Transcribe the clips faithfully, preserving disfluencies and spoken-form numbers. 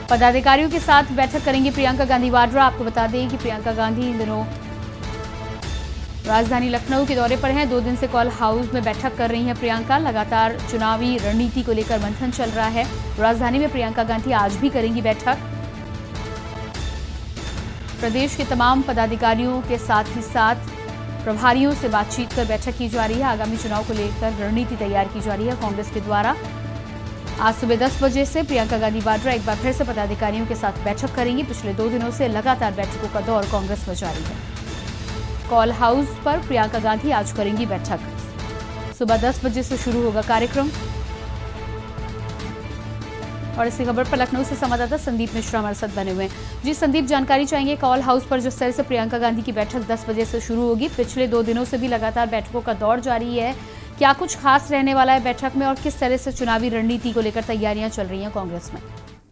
पदाधिकारियों के साथ बैठक करेंगी प्रियंका गांधी वाड्रा। आपको बता दें कि प्रियंका गांधी इन दिनों राजधानी लखनऊ के दौरे पर हैं। दो दिन से कॉल हाउस में बैठक कर रही हैं प्रियंका। लगातार चुनावी रणनीति को लेकर मंथन चल रहा है। राजधानी में प्रियंका गांधी आज भी करेंगी बैठक। प्रदेश के तमाम पदाधिकारियों के साथ ही साथ प्रभारियों से बातचीत कर बैठक की जा रही है। आगामी चुनाव को लेकर रणनीति तैयार की जा रही है कांग्रेस के द्वारा। आज सुबह दस बजे से प्रियंका गांधी वाड्रा एक बार फिर से पदाधिकारियों के साथ बैठक करेंगी। पिछले दो दिनों से लगातार बैठकों का दौर कांग्रेस में जारी है। कॉल हाउस पर प्रियंका गांधी आज करेंगी बैठक। सुबह दस बजे से शुरू होगा कार्यक्रम। और इसी खबर पर लखनऊ से संवाददाता संदीप मिश्रा हमारे साथ बने हुए हैं। जी संदीप, जानकारी चाहेंगे कॉल हाउस पर जिस तरह से प्रियंका गांधी की बैठक दस बजे से शुरू होगी, पिछले दो दिनों से भी लगातार बैठकों का दौर जारी है, क्या कुछ खास रहने वाला है बैठक में और किस तरह से चुनावी रणनीति को लेकर तैयारियां चल रही हैं कांग्रेस में?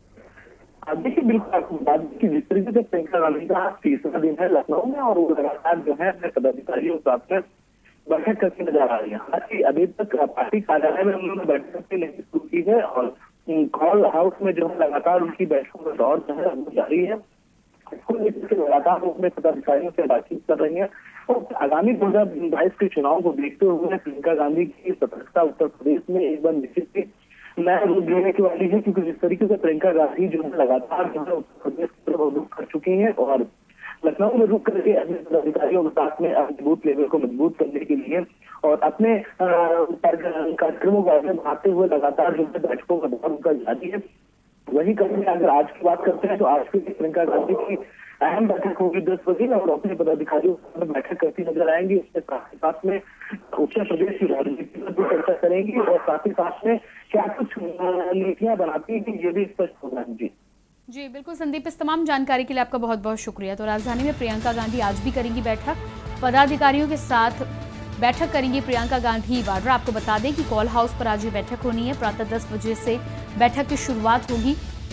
देखिए, बिल्कुल आपको बता दें कि जिस तरीके से प्रियंका गांधी का तीसरा दिन है लखनऊ में और वो लगातार जो है अपने पदाधिकारियों के साथ में बैठक करके नजर आ रही है। हालांकि अभी तक पार्टी कार्यालय में उन्होंने बैठक नहीं शुरू की है और कॉल हाउस में जो है लगातार उनकी बैठकों का दौर जो है वो जारी है। इसको लेकर लगातार वो अपने पदाधिकारियों से बातचीत कर रही है और आगामी दो हजार बाईस के चुनाव को देखते हुए प्रियंका गांधी की सतर्कता उत्तर प्रदेश में एक बार निश्चित नया रूप देने की वाली है, क्योंकि जिस तरीके से प्रियंका गांधी जो है लगातार जो है उत्तर प्रदेश की तरफ रुख कर चुकी है और लखनऊ में रुक करके अपने पदाधिकारियों के साथ में बूथ लेवल को मजबूत करने के लिए और अपने कार्यक्रमों को आगे बढ़ाते हुए लगातार जो है बैठकों का दौर उनका जारी है। वही कड़ी में अगर आज की बात करते हैं तो आज की प्रियंका गांधी की अहम बैठक होगी दस बजे और अपने पदाधिकारियों के साथ बैठक करती नजर आएंगी। इसके साथ ही साथ में उत्तर प्रदेश की राजनीति पर भी चर्चा करेंगी और साथ ही साथ में क्या कुछ नीतियां बनाती है ये भी स्पष्ट होगा। जी जी बिल्कुल संदीप, इस तमाम जानकारी के लिए आपका बहुत बहुत शुक्रिया। तो राजधानी में प्रियंका गांधी आज भी करेंगी बैठक, पदाधिकारियों के साथ बैठक करेंगी प्रियंका गांधी वाड्रा। आपको बता दें कि कॉल हाउस पर आज ये बैठक होनी है। प्रातः दस बजे से बैठक की शुरुआत होगी।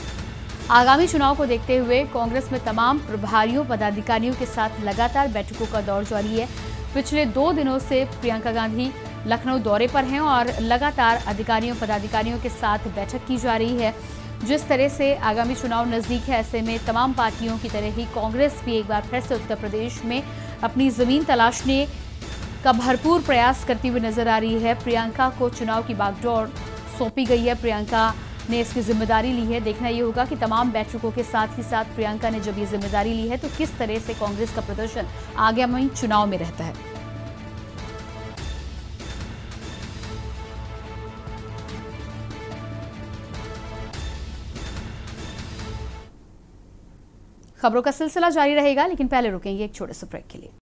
आगामी चुनाव को देखते हुए कांग्रेस में तमाम प्रभारियों पदाधिकारियों के साथ लगातार बैठकों का दौर जारी है। पिछले दो दिनों से प्रियंका गांधी लखनऊ दौरे पर हैं और लगातार अधिकारियों पदाधिकारियों के साथ बैठक की जा रही है। जिस तरह से आगामी चुनाव नजदीक है, ऐसे में तमाम पार्टियों की तरह ही कांग्रेस भी एक बार फिर से उत्तर प्रदेश में अपनी जमीन तलाशने का भरपूर प्रयास करती हुई नजर आ रही है। प्रियंका को चुनाव की बागडोर सौंपी गई है, प्रियंका ने इसकी जिम्मेदारी ली है। देखना ये होगा कि तमाम बैठकों के साथ ही साथ प्रियंका ने जब ये जिम्मेदारी ली है तो किस तरह से कांग्रेस का प्रदर्शन आगामी चुनाव में रहता है। खबरों का सिलसिला जारी रहेगा, लेकिन पहले रुकेंगे एक छोटे से ब्रेक के लिए।